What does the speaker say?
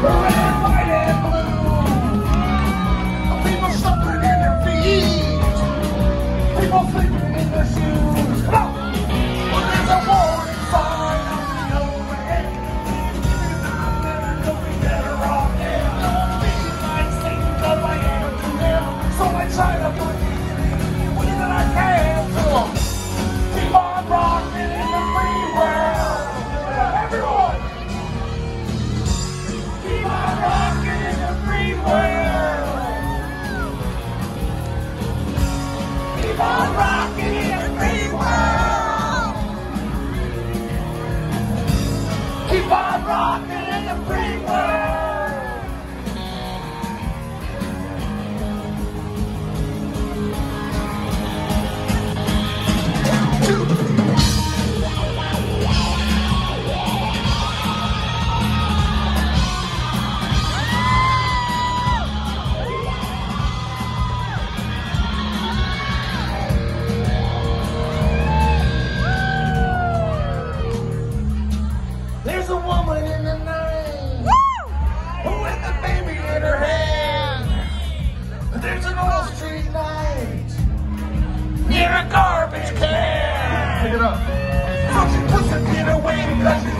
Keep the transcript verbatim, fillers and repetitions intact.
red and white and blue. People stumbling in their feet. People sleeping in their shoes. Come on! Well, there's a warning sign on the overhead. I'm never going better off there. Don't be like Satan, 'cause I am to them. So I try to put it any way that I can to them. Keep on rocking in the free world. Everyone! Keep on rocking in the free world. Keep on rocking in the free world. Keep on rocking in the free world. There's a woman in the night with a baby in her hand. There's an old street light near a garbage can. Pick it up. So she puts it in away because